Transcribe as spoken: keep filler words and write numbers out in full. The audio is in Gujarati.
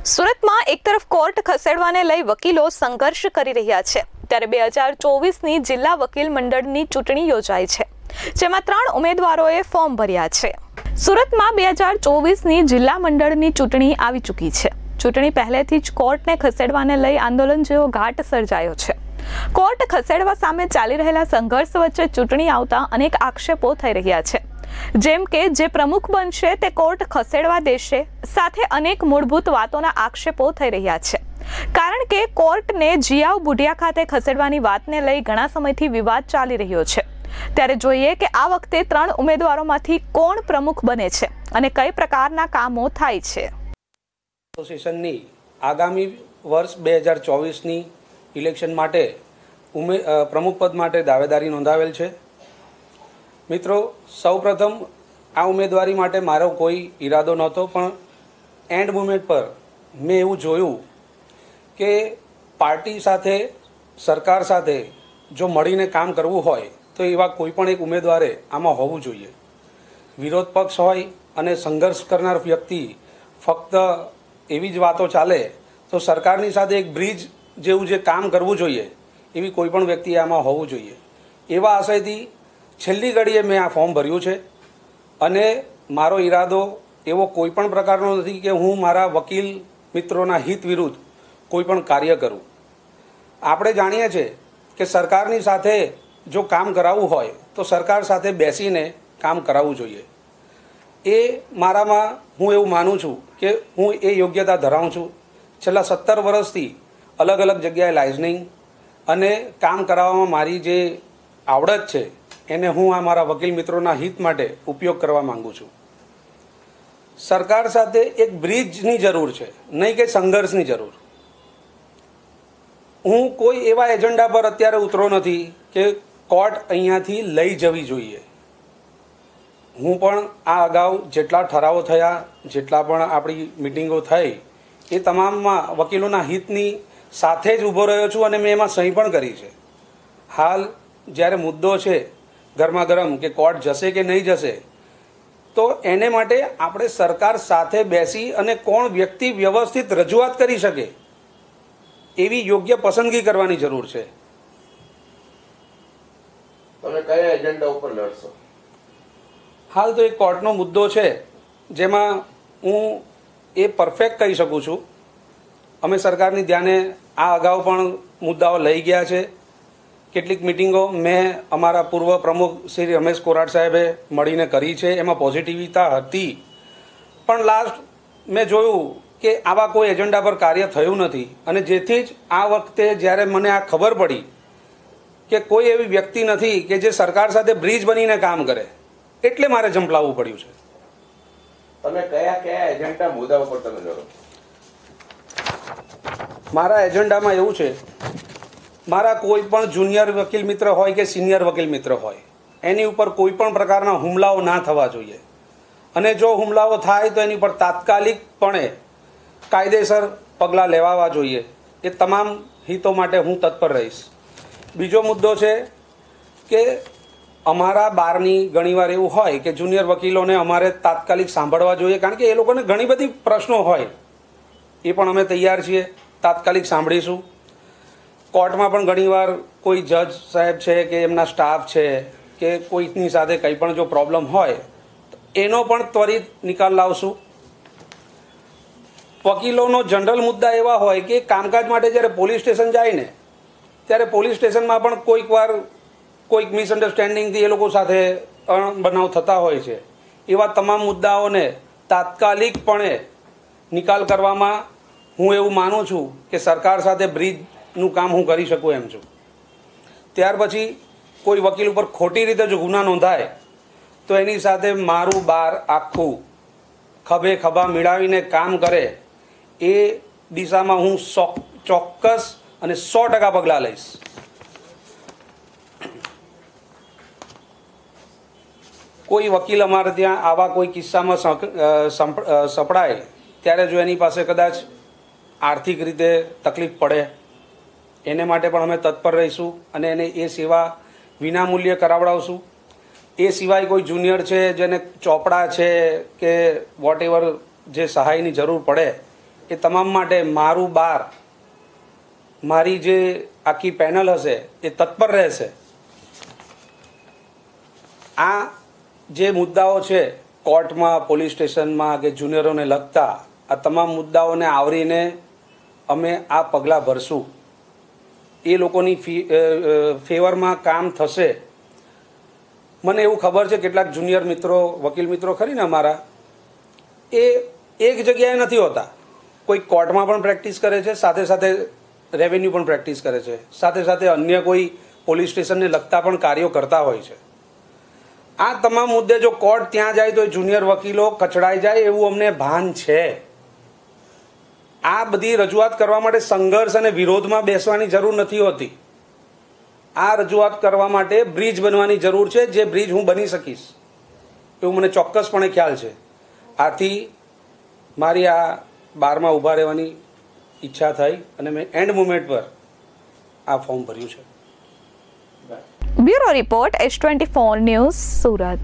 સુરતમાં એક તરફ કોર્ટ ખસેડવાને લઈ વકીલો સંઘર્ષ કરી રહ્યા છે, ત્યારે બે હજાર ચોવીસની જિલ્લા વકીલ મંડળની ચૂંટણી યોજાઈ છે, જેમાં ત્રણ ઉમેદવારોએ ફોર્મ ભર્યા છે। સુરતમાં બે હજાર ચોવીસની જિલ્લા મંડળની ચૂંટણી આવી ચૂકી છે। ચૂંટણી પહેલેથી જ કોર્ટને ખસેડવાને લઈ આંદોલન જેવો ઘાટ સર્જાયો છે। કોર્ટ ખસેડવા સામે ચાલી રહેલા સંઘર્ષ વચ્ચે ચૂંટણી આવતા અનેક આક્ષેપો થઈ રહ્યા છે, જેમ કે જે પ્રમુખ બનશે તે કોર્ટ ખસેડવા દેશે, સાથે અનેક મૂળભૂત વાતોના આક્ષેપો થઈ રહ્યા છે, કારણ કે કોર્ટને જીઆવ બુઢિયા ખાતે ખસેડવાની વાતને લઈ ઘણા સમયથી વિવાદ ચાલી રહ્યો છે। ત્યારે જોઈએ કે આ વખતે ત્રણ ઉમેદવારોમાંથી કોણ પ્રમુખ બને છે અને કઈ પ્રકારના કામો થાય છે। એસોસિએશનની આગામી વર્ષ બે હજાર ચોવીસની ઇલેક્શન માટે ઉમે પ્રમુખ પદ માટે દાવેદારી નોંધાવેલ છે। મિત્રો, સૌપ્રથમ આ ઉમેદવારી માટે મારો કોઈ ઈરાદો નહોતો, પણ એન્ડ મોમેન્ટ પર મેં એવું જોયું કે પાર્ટી સાથે, સરકાર સાથે જો મળીને કામ કરવું હોય તો એવા કોઈ પણ એક ઉમેદવારે આમાં હોવું જોઈએ। વિરોધ પક્ષ હોય અને સંઘર્ષ કરનાર વ્યક્તિ ફક્ત એવી જ વાતો ચાલે તો સરકારની સાથે એક બ્રિજ જેવું જે કામ કરવું જોઈએ એવી કોઈ પણ વ્યક્તિ આમાં હોવું જોઈએ। એવા આશયથી છેલ્લી ઘડીએ મેં આ ફોર્મ ભર્યું છે અને મારો ઈરાદો એવો કોઈ પણ પ્રકારનો નથી કે હું મારા વકીલ મિત્રોના હિત વિરુદ્ધ કોઈ પણ કાર્ય કરું। આપણે જાણીએ છીએ કે સરકારની સાથે જો કામ કરાવવું હોય તો સરકાર સાથે બેસીને કામ કરાવવું જોઈએ। એ મારામાં હું એવું માનું છું કે હું એ યોગ્યતા ધરાવું છું। છેલ્લા સત્તર વર્ષથી અલગ અલગ જગ્યાએ લાઇઝનિંગ અને કામ કરાવવામાં મારી જે આવડત છે એને હું આ મારા વકીલ મિત્રોના હિત માટે ઉપયોગ કરવા માંગુ છું। સરકાર સાથે એક બ્રિજની જરૂર છે, નહીં કે સંઘર્ષની જરૂર। હું કોઈ એવા એજન્ડા પર અત્યારે ઉતરો નથી કે કોર્ટ અહીંયાથી લઈ જવી જોઈએ। હું પણ આ અગાઉ જેટલા ઠરાવો થયા, જેટલા પણ આપણી મિટિંગો થઈ, એ તમામમાં વકીલોના હિતની સાથે જ ઊભો રહ્યો છું અને મેં એમાં સહી પણ કરી છે। હાલ જ્યારે મુદ્દો છે ગરમા ગરમ કે કોર્ટ જશે કે નહીં જશે, તો એને માટે આપણે સરકાર સાથે બેસી અને કોણ વ્યક્તિ વ્યવસ્થિત રજૂઆત કરી શકે એવી યોગ્ય પસંદગી કરવાની જરૂર છે। તમે કયા એજન્ડા ઉપર લડશો? હાલ તો એક કોર્ટનો મુદ્દો છે જેમાં હું એ પરફેક્ટ કહી શકું છું। અમે સરકારની ધ્યાને આ અગાઉ પણ મુદ્દાઓ લઈ ગયા છે। કેટલીક મિટિંગો મેં અમારા પૂર્વ પ્રમુખ શ્રી રમેશ કોરાટ સાહેબે મળીને કરી છે, એમાં પોઝિટિવિતા હતી, પણ લાસ્ટ મેં જોયું કે આવા કોઈ એજન્ડા પર કાર્ય થયું નથી અને જેથી જ આ વખતે જ્યારે મને આ ખબર પડી કે કોઈ એવી વ્યક્તિ નથી કે જે સરકાર સાથે બ્રિજ બનીને કામ કરે, એટલે મારે ઝંપલાવવું પડ્યું છે। તમે કયા કયા એજન્ડા મુદ્દા ઉપર તમે લડો? મારા એજન્ડામાં એવું છે, મારા કોઈ પણ જુનિયર વકીલ મિત્ર હોય કે સિનિયર વકીલ મિત્ર હોય, એની ઉપર કોઈ પણ પ્રકારના હુમલાઓ ના થવા જોઈએ અને જો હુમલાઓ થાય તો એની પર તાત્કાલિકપણે કાયદેસર પગલાં લેવાવા જોઈએ। એ તમામ હિતો માટે હું તત્પર રહીશ। બીજો મુદ્દો છે કે અમારા બારની ઘણીવાર એવું હોય કે જુનિયર વકીલોને અમારે તાત્કાલિક સાંભળવા જોઈએ, કારણ કે એ લોકોને ઘણી બધી પ્રશ્નો હોય, એ પણ અમે તૈયાર છીએ, તાત્કાલિક સાંભળીશું। કોર્ટમાં પણ ઘણીવાર કોઈ જજ સાહેબ છે કે એમના સ્ટાફ છે કે કોઈની સાથે કંઈ પણ જો પ્રોબ્લેમ હોય એનો પણ ત્વરિત નિકાલ લાવશું। વકીલોનો જનરલ મુદ્દા એવા હોય કે કામકાજ માટે જ્યારે પોલીસ સ્ટેશન જાય ને ત્યારે પોલીસ સ્ટેશનમાં પણ કોઈક વાર કોઈક મિસઅન્ડરસ્ટેન્ડિંગથી એ લોકો સાથે બનાવ થતા હોય છે। એવા તમામ મુદ્દાઓને તાત્કાલિકપણે નિકાલ કરવામાં હું એવું માનું છું કે સરકાર સાથે બ્રિજનું કામ હું કરી શકું એમ છું। ત્યાર પછી કોઈ વકીલ ઉપર ખોટી રીતે જો ગુના નોંધાય તો એની સાથે મારું બાર આખું ખભે ખભા મિલાવીને કામ કરે એ દિશામાં હું ચોક્કસ અને સો ટકા પગલાં લઈશ। કોઈ વકીલ અમારે ત્યાં આવા કોઈ કિસ્સામાં સપડાય ત્યારે જો એની પાસે કદાચ આર્થિક રીતે તકલીફ પડે, એને માટે પણ અમે તત્પર રહીશું અને એને એ સેવા વિનામૂલ્યે કરાવડાવશું। એ સિવાય કોઈ જુનિયર છે જેને ચોપડા છે કે વોટ એવર જે સહાયની જરૂર પડે એ તમામ માટે મારું બાર મારી જે આખી પેનલ હશે એ તત્પર રહેશે. આ જે મુદ્દાઓ છે કોર્ટમાં, પોલીસ સ્ટેશનમાં કે જુનિયરોને લગતા આ તમામ મુદ્દાઓને આવરીને અમે આ પગલાં ભરશું. એ લોકોની ફી ફેવરમાં કામ થશે. મને એવું ખબર છે કેટલાક જુનિયર મિત્રો, વકીલ મિત્રો ખરી ને અમારા, એ એક જગ્યાએ નથી હોતા. કોઈ કોર્ટમાં પણ પ્રેક્ટિસ કરે છે, સાથે સાથે રેવન્યુ પણ પ્રેક્ટિસ કરે છે, સાથે સાથે અન્ય કોઈ પોલીસ સ્ટેશનને લગતા પણ કાર્યો કરતા હોય છે. આ તમામ મુદ્દે જો કોર્ટ ત્યાં જાય તો જુનિયર વકીલો કચડાઈ જાય એવું અમને ભાન છે. આ બધી રજૂઆત કરવા માટે સંઘર્ષ અને વિરોધમાં બેસવાની જરૂર નથી હોતી. આ રજૂઆત કરવા માટે બ્રિજ બનવાની જરૂર છે, જે બ્રિજ હું બની શકીશ એવું મને ચોક્કસપણે ખ્યાલ છે. આથી મારી આ બારમાં ઊભા રહેવાની ઈચ્છા થઈ અને મેં એન્ડ મોમેન્ટ પર આ ફોર્મ ભર્યું છે. Bureau report S twenty four news, Surat.